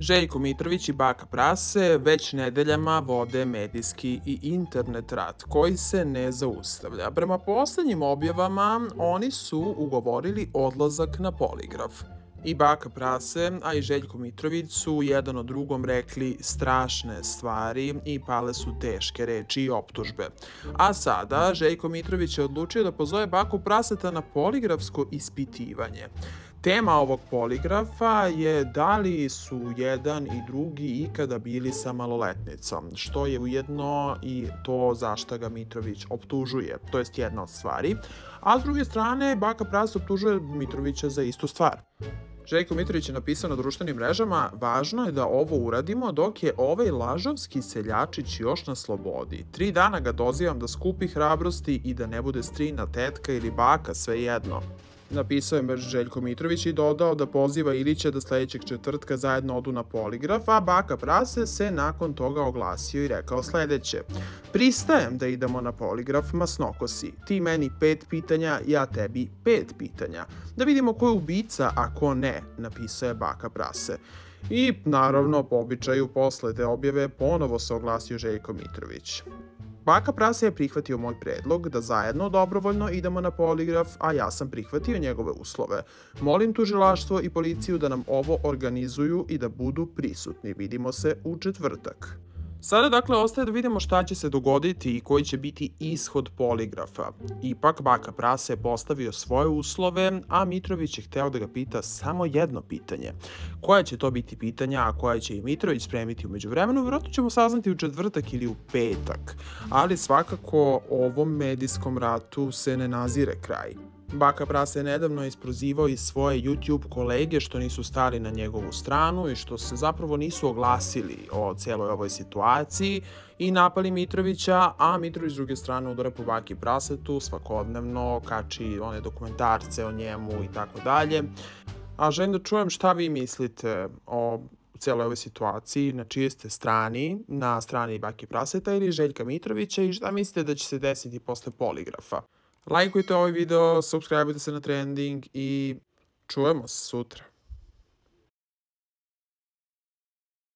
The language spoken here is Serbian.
Željko Mitrović i baka Prase već nedeljama vode medijski i internet rat koji se ne zaustavlja. Prema poslednjim objavama oni su ugovorili odlazak na poligraf. I baka Prase, a i Željko Mitrović su jedan o drugom rekli strašne stvari i pale su teške reči i optužbe. A sada Željko Mitrović je odlučio da pozove baku Praseta na poligrafsko ispitivanje. Tema ovog poligrafa je da li su jedan i drugi ikada bili sa maloletnicom, što je ujedno i to za šta ga Mitrović optužuje, to jest jedna od stvari, a s druge strane baka Prase optužuje Mitrovića za istu stvar. Željko Mitrović je napisao na društvenim mrežama: važno je da ovo uradimo dok je ovaj lažovski seljačić još na slobodi. 3 dana ga dozivam da skupi hrabrosti i da ne bude strina, tetka ili baka, svejedno. Napisao je Željko Mitrović i dodao da poziva Ilića da sledećeg četvrtka zajedno odu na poligraf, a baka Prase se nakon toga oglasio i rekao sledeće: pristajem da idemo na poligraf, masnokosi. Ti meni 5 pitanja, ja tebi 5 pitanja. Da vidimo ko je ubica, a ko ne, napisao je baka Prase. I naravno, po običaju, posle te objave ponovo se oglasio Željko Mitrović. Baka Prase je prihvatio moj predlog da zajedno dobrovoljno idemo na poligraf, a ja sam prihvatio njegove uslove. Molim tužilaštvo i policiju da nam ovo organizuju i da budu prisutni. Vidimo se u četvrtak. Sada dakle ostaje da vidimo šta će se dogoditi i koji će biti ishod poligrafa. Ipak baka Prase je postavio svoje uslove, a Mitrović je hteo da ga pita samo jedno pitanje. Koja će to biti pitanja, a koja će i Mitrović spremiti u međuvremenu, vjerojatno ćemo saznati u četvrtak ili u petak. Ali svakako ovom medijskom ratu se ne nazire kraj. Baka Prase je nedavno isprozivao i svoje YouTube kolege što nisu stali na njegovu stranu i što se zapravo nisu oglasili o cijeloj ovoj situaciji i napali Mitrovića, a Mitrović s druge strane udara po baki Prasetu, svakodnevno kači one dokumentarce o njemu i tako dalje. A želim da čujem šta vi mislite o cijeloj ovoj situaciji, na čijoj ste strani, na strani bake Praseta ili Željka Mitrovića, i šta mislite da će se desiti posle poligrafa. Lajkujte ovaj video, subscribeujte se na Trending i čujemo se sutra.